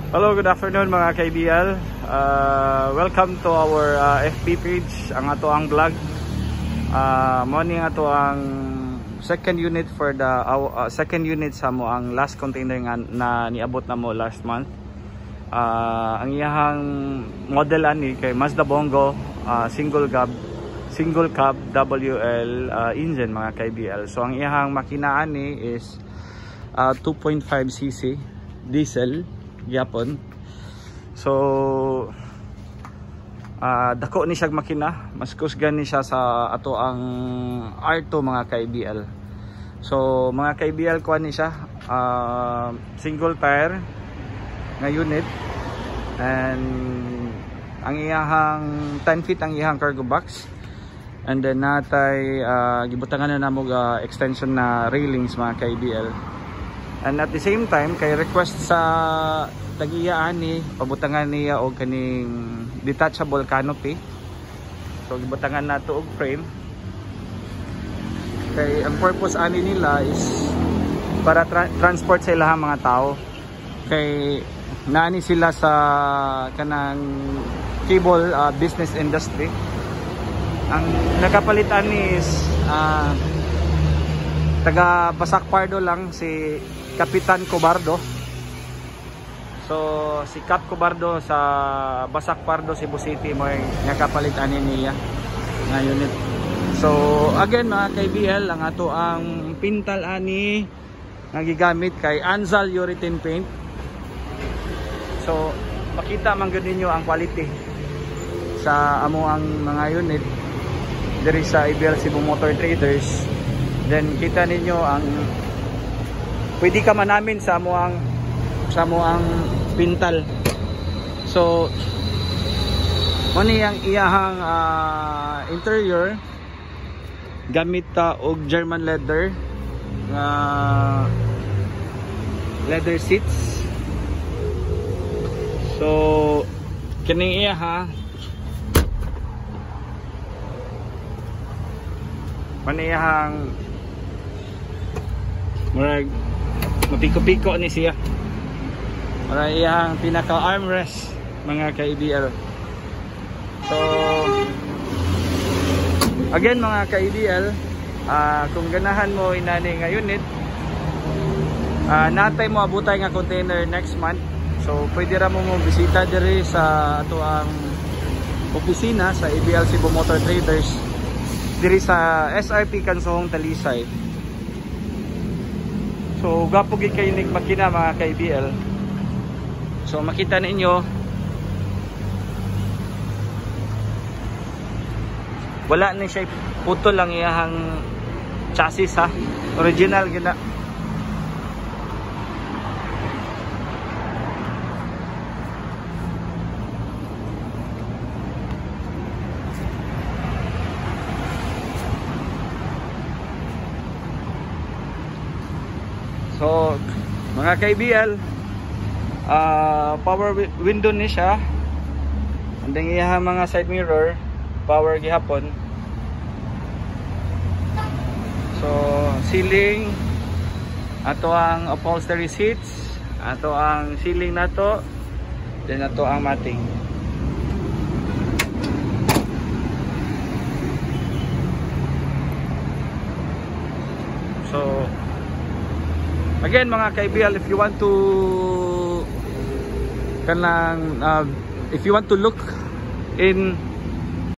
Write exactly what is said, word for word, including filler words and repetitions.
Hello, good afternoon mga K B L. Uh, welcome to our uh, F B page, ang ato ang vlog. Uh, morning ato ang second unit for the uh, second unit sa mo ang last container nga na niabot na mo last month. Uh, ang iyahang model ani kay Mazda Bongo, uh, single cab single cab W L uh, engine mga K B L. So ang iyahang makina ani is uh, two point five C C diesel yapon. So uh, dako ni siyang makina, mas kusgan ni siya sa ato ang R two mga K B L. So mga K B L kuan ni siya uh, single tire nga unit, and ang iyahang ten feet ang iyahang cargo box, and then natay uh, gibutangan na namo uh, extension na railings mga K B L. And at the same time kay request sa tagiya ani pabutangan niya og kaning detachable canopy. So gibutangan nato og frame. Kay ang purpose ani nila is para tra transport sa ilahang mga tao. Kay naani sila sa kanang cable uh, business industry. Ang nakapalitan ni is uh, taga Basak Pardo lang si Kapitan Cobardo. So si Cap Cobardo sa Basak Pardo, Cebu City mo nga kapalitan niya nga unit. So again mga K B L, ang ato ang pintal ani nga gigamit kay Anzal Urethane Paint. So makita man gud ninyo ang quality sa amo ang mga unit diri sa I B L Cebu Motor Traders. Then kita ninyo ang pwede ka man namin sa amo ang sa amo ang pintal. So mani ang iyahang uh, interior gamit ta og German leather uh, leather seats. So kining iya ha maniyahang murag mapiko-piko ni siya. Murag iyahang pinaka armrest mga K B L. So again mga K B L, uh, kung ganahan mo inani nga unit, uh, natay mo abutay nga container next month. So pwede ra mo mo bisita diri sa ato ang opisina sa I B L Cebu Motor Traders diri sa S R P Kansohong Talisay. So gapo gid kay ning makina mga K B L. So makita ninyo wala ni siya putol lang iyahang chassis ha. Original gina. So mga K B L, uh, power window ni siya, and then iya mga side mirror power gihapon. So ceiling, ato ang upholstery seats, ato ang ceiling nato, then ato ang matting. So again mga K B L, if you want to kanang uh, if you want to look in